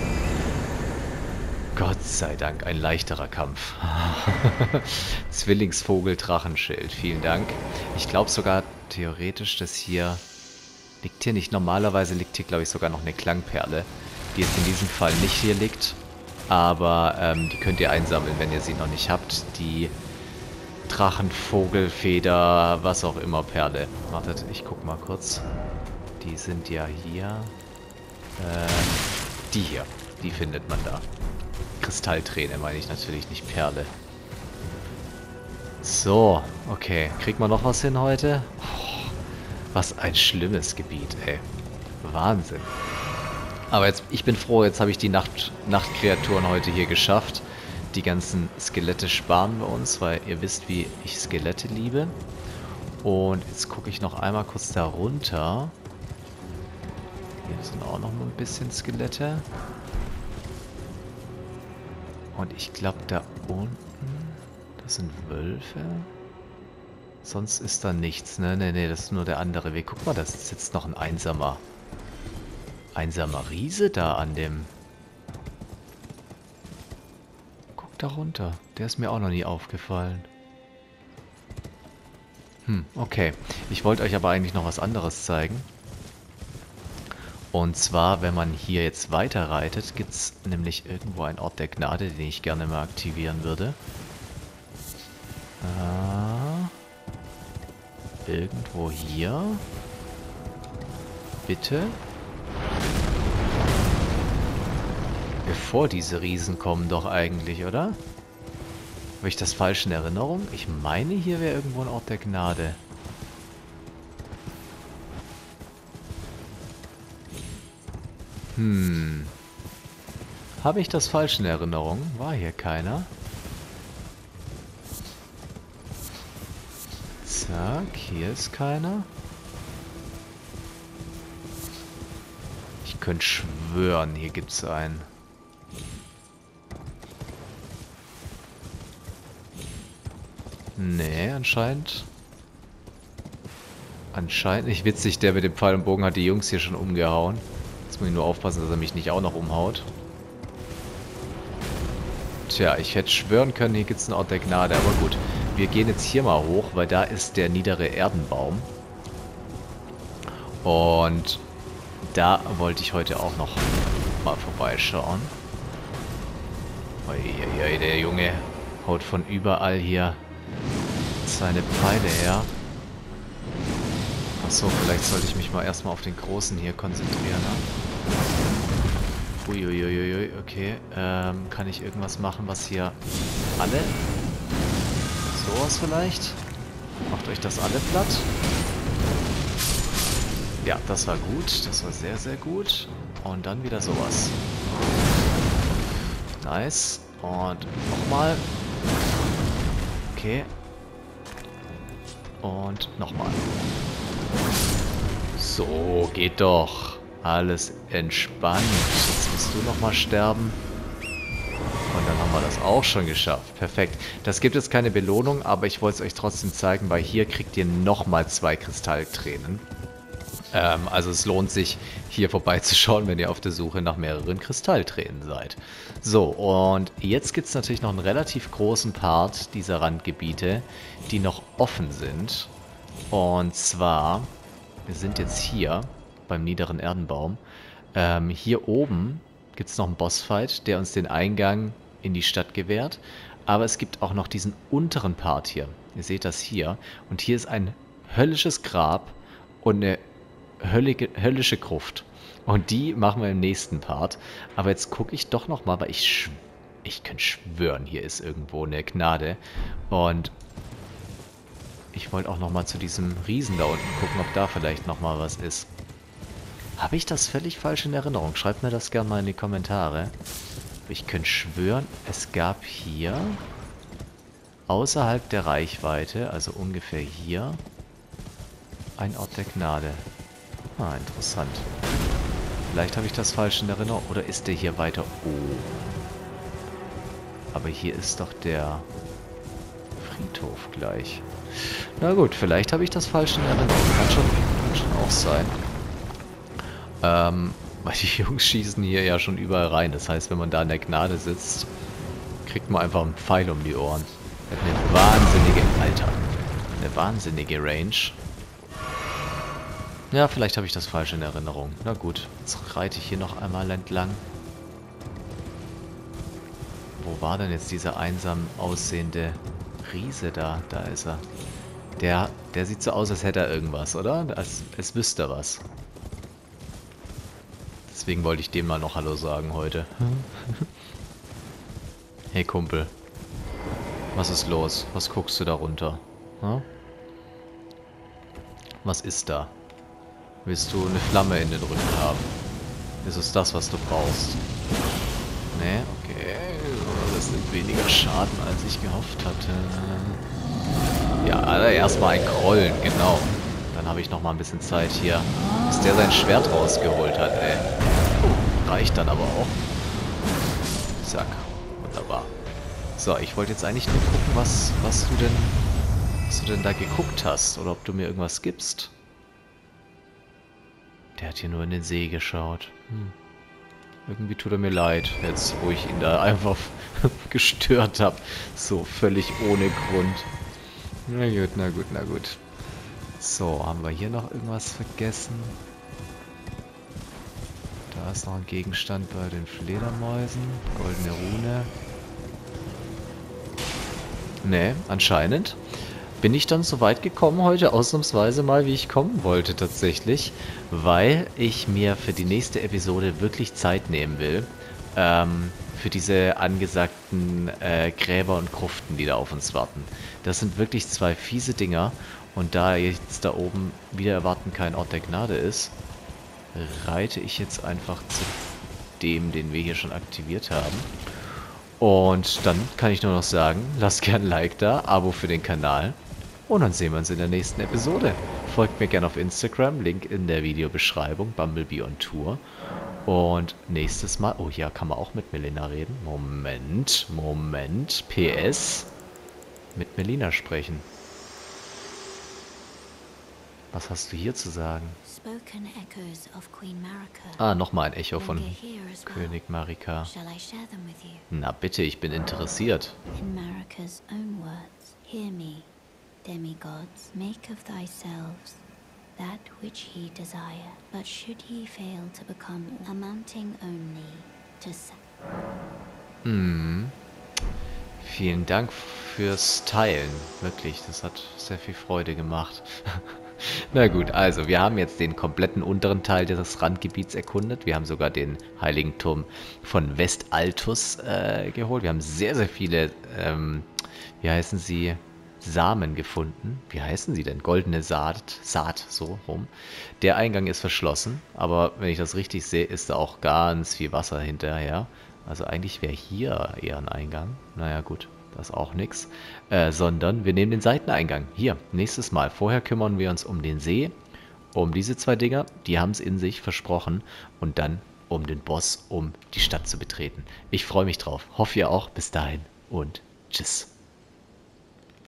Gott sei Dank, ein leichterer Kampf. Zwillingsvogel Drachenschild, vielen Dank. Ich glaube sogar theoretisch, dass hier... Liegt hier nicht... Normalerweise liegt hier, glaube ich, sogar noch eine Klangperle, die jetzt in diesem Fall nicht hier liegt. Aber ähm, die könnt ihr einsammeln, wenn ihr sie noch nicht habt. Die Drachenvogelfeder, was auch immer, Perle. Wartet, ich guck mal kurz. Die sind ja hier. Äh, die hier. Die findet man da. Kristallträne meine ich natürlich, nicht Perle. So, okay. Kriegt man noch was hin heute? Oh, was ein schlimmes Gebiet, ey. Wahnsinn. Aber jetzt, ich bin froh, jetzt habe ich die Nacht, Nachtkreaturen heute hier geschafft. Die ganzen Skelette sparen wir uns, weil ihr wisst, wie ich Skelette liebe. Und jetzt gucke ich noch einmal kurz da runter. Hier sind auch noch mal ein bisschen Skelette. Und ich glaube, da unten, das sind Wölfe. Sonst ist da nichts, ne? Ne, ne, das ist nur der andere Weg. Guck mal, da sitzt noch ein einsamer, einsamer Riese da an dem... Guck da runter. Der ist mir auch noch nie aufgefallen. Hm, okay. Ich wollte euch aber eigentlich noch was anderes zeigen. Und zwar, wenn man hier jetzt weiter reitet, gibt es nämlich irgendwo einen Ort der Gnade, den ich gerne mal aktivieren würde. Ah, irgendwo hier. Bitte. bevor diese Riesen kommen doch eigentlich, oder? Habe ich das falsch in Erinnerung? Ich meine, hier wäre irgendwo ein Ort der Gnade. Hm. Habe ich das falsch in Erinnerung? War hier keiner? Zack, hier ist keiner. Ich könnte schwören, hier gibt es einen. Nee, anscheinend. Anscheinend nicht witzig, der mit dem Pfeil und Bogen hat die Jungs hier schon umgehauen. Jetzt muss ich nur aufpassen, dass er mich nicht auch noch umhaut. Tja, ich hätte schwören können, hier gibt es einen Ort der Gnade, aber gut. Wir gehen jetzt hier mal hoch, weil da ist der niedere Erdenbaum. Und da wollte ich heute auch noch mal vorbeischauen. Uiuiui, der Junge haut von überall hier seine Pfeile her. Achso, vielleicht sollte ich mich mal erstmal auf den Großen hier konzentrieren. Ne? Uiuiuiui, okay. Ähm, kann ich irgendwas machen, was hier alle... Sowas vielleicht? Macht euch das alle platt? Ja, das war gut. Das war sehr, sehr gut. Und dann wieder sowas. Nice. Und nochmal. Okay. Und nochmal. So, geht doch. Alles entspannt. Jetzt musst du nochmal sterben. Und dann haben wir das auch schon geschafft. Perfekt. Das gibt jetzt keine Belohnung, aber ich wollte es euch trotzdem zeigen, weil hier kriegt ihr nochmal zwei Kristalltränen. Ähm, also es lohnt sich, hier vorbeizuschauen, wenn ihr auf der Suche nach mehreren Kristalltränen seid. So, und jetzt gibt es natürlich noch einen relativ großen Part dieser Randgebiete, die noch offen sind. Und zwar, wir sind jetzt hier beim niederen Erdenbaum. Ähm, hier oben gibt es noch einen Bossfight, der uns den Eingang in die Stadt gewährt. Aber es gibt auch noch diesen unteren Part hier. Ihr seht das hier. Und hier ist ein höllisches Grab und eine höllige, höllische Gruft. Und die machen wir im nächsten Part. Aber jetzt gucke ich doch nochmal, weil ich, schw ich kann schwören, hier ist irgendwo eine Gnade. Und ich wollte auch nochmal zu diesem Riesen da unten gucken, ob da vielleicht nochmal was ist. Habe ich das völlig falsch in Erinnerung? Schreibt mir das gerne mal in die Kommentare. Ich könnte schwören, es gab hier außerhalb der Reichweite, also ungefähr hier, ein Ort der Gnade. Ah, interessant. Vielleicht habe ich das falsch in Erinnerung. Oder ist der hier weiter oben? Aber hier ist doch der Friedhof gleich. Na gut, vielleicht habe ich das falsch in Erinnerung. Kann schon, kann schon auch sein. Ähm, weil die Jungs schießen hier ja schon überall rein. Das heißt, wenn man da in der Gnade sitzt, kriegt man einfach einen Pfeil um die Ohren. Er hat eine wahnsinnige, Alter, eine wahnsinnige Range. Ja, vielleicht habe ich das falsch in Erinnerung. Na gut, jetzt reite ich hier noch einmal entlang. Wo war denn jetzt dieser einsam aussehende Riese da? Da ist er. Der, der sieht so aus, als hätte er irgendwas, oder? Als, als wüsste er was. Deswegen wollte ich dem mal noch Hallo sagen heute. Hey Kumpel. Was ist los? Was guckst du da runter? Hm? Was ist da? Willst du eine Flamme in den Rücken haben? Ist es das, was du brauchst? Nee, okay. Das nimmt weniger Schaden, als ich gehofft hatte. Ja, also erstmal ein Grollen, genau. Dann habe ich noch mal ein bisschen Zeit hier, bis der sein Schwert rausgeholt hat, ey. Reicht dann aber auch. Zack. Wunderbar. So, ich wollte jetzt eigentlich nur gucken, was, was du denn, was du denn da geguckt hast. Oder ob du mir irgendwas gibst. Der hat hier nur in den See geschaut. Hm. Irgendwie tut er mir leid, jetzt wo ich ihn da einfach gestört habe. So völlig ohne Grund. Na gut, na gut, na gut. So, haben wir hier noch irgendwas vergessen? Da ist noch ein Gegenstand bei den Fledermäusen. Goldene Rune. Ne, anscheinend bin ich dann so weit gekommen heute, ausnahmsweise mal, wie ich kommen wollte tatsächlich, weil ich mir für die nächste Episode wirklich Zeit nehmen will ähm, für diese angesagten äh, Gräber und Gruften, die da auf uns warten. Das sind wirklich zwei fiese Dinger. Und da jetzt da oben wieder erwarten kein Ort der Gnade ist, reite ich jetzt einfach zu dem, den wir hier schon aktiviert haben. Und dann kann ich nur noch sagen, lasst gerne ein Like da, Abo für den Kanal. Und dann sehen wir uns in der nächsten Episode. Folgt mir gerne auf Instagram, Link in der Videobeschreibung, Bumblebee on Tour. Und nächstes Mal, oh ja, kann man auch mit Melina reden. Moment, Moment, P S, mit Melina sprechen. Was hast du hier zu sagen? Spoken echoes of Queen Marika. Ah, nochmal ein Echo von linger here as well. König Marika. Shall I share them with you? Na bitte, ich bin interessiert. In Marika's own words, hear me, demigods, make of thyselves that which ye desire, but should ye fail to become amounting only to se- Hm. Vielen Dank fürs Teilen. Wirklich, das hat sehr viel Freude gemacht. Na gut, also wir haben jetzt den kompletten unteren Teil des Randgebiets erkundet. Wir haben sogar den Heiligen Turm von Westaltus äh, geholt. Wir haben sehr, sehr viele, ähm, wie heißen sie, Samen gefunden. Wie heißen sie denn? Goldene Saat, Saat, so rum. Der Eingang ist verschlossen, aber wenn ich das richtig sehe, ist da auch ganz viel Wasser hinterher. Also eigentlich wäre hier eher ein Eingang. Naja gut, das ist auch nichts. Äh, sondern wir nehmen den Seiteneingang. Hier, nächstes Mal. Vorher kümmern wir uns um den See, um diese zwei Dinger. Die haben es in sich versprochen. Und dann um den Boss, um die Stadt zu betreten. Ich freue mich drauf. Hoffe ihr auch. Bis dahin und tschüss.